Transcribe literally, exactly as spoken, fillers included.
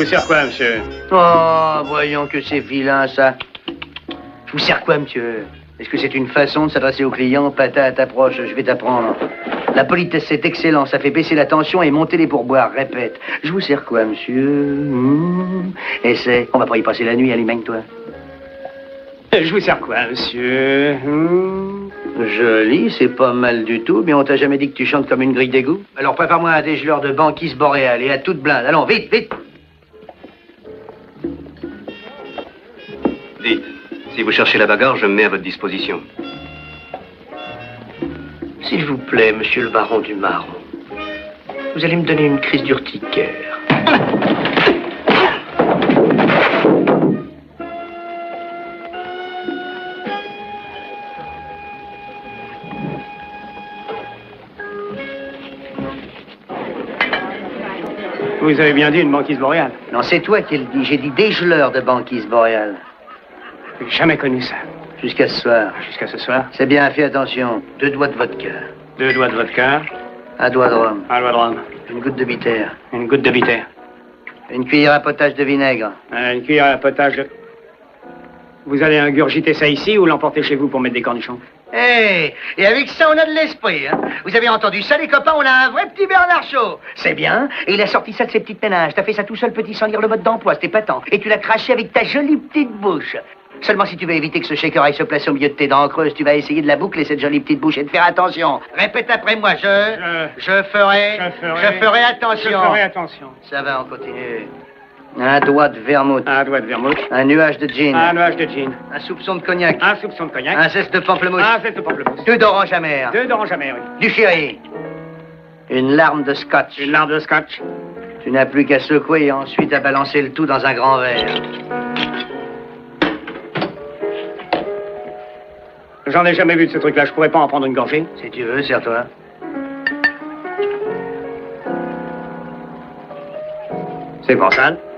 sers quoi, monsieur? Oh, voyons que c'est vilain, ça. Je vous sers quoi, monsieur? Est-ce que c'est une façon de s'adresser aux clients? Patate, approche, je vais t'apprendre. La politesse, c'est excellent. Ça fait baisser la tension et monter les pourboires. Répète. Je vous sers quoi, monsieur? mmh. Essaie. On va pas y passer la nuit, allez, mène-toi. Je vous sers quoi, monsieur? mmh. Joli, c'est pas mal du tout, mais on t'a jamais dit que tu chantes comme une grille d'égout? Alors prépare-moi un dégeleur de banquise boréale et à toute blinde. Allons, vite, vite! Dites, si vous cherchez la bagarre, je me mets à votre disposition. S'il vous plaît, monsieur le baron du Marron, vous allez me donner une crise d'urticaire. Vous avez bien dit une banquise boréale. Non, c'est toi qui le dis. J'ai dit dégeleur de banquise boréale. J'ai jamais connu ça. Jusqu'à ce soir. Jusqu'à ce soir. C'est bien, fais attention. Deux doigts de vodka. Deux doigts de vodka. Un doigt de rhum. Un doigt de rhum. Une goutte de bitter. Une goutte de bitter. Une cuillère à potage de vinaigre. Euh, une cuillère à potage de... Vous allez ingurgiter ça ici ou l'emporter chez vous pour mettre des cornichons? Hé, hey, et avec ça, on a de l'esprit, hein. Vous avez entendu ça, les copains? On a un vrai petit Bernard Shaw. C'est bien. Et il a sorti ça de ses petites ménages. T'as fait ça tout seul, petit, sans lire le mode d'emploi. C'était épatant. Et tu l'as craché avec ta jolie petite bouche. Seulement, si tu veux éviter que ce shaker aille se placer au milieu de tes dents creuses, tu vas essayer de la boucler, cette jolie petite bouche, et de faire attention. Répète après moi. Je... Je... Je ferai... Je ferai... Je ferai attention. Je ferai attention. Ça va, on continue. Un doigt de vermouth. Un doigt de vermouth. Un nuage de gin. Un nuage de gin. Un soupçon de cognac. Un soupçon de cognac. Un zeste de pamplemousse. Un zeste de pamplemousse. Deux d'orange amère. Deux d'orange amère, oui. Du sherry. Une larme de scotch. Une larme de scotch. Tu n'as plus qu'à secouer et ensuite à balancer le tout dans un grand verre. J'en ai jamais vu de ce truc-là. Je pourrais pas en prendre une gorgée. Si tu veux, sers-toi. C'est bon, sale.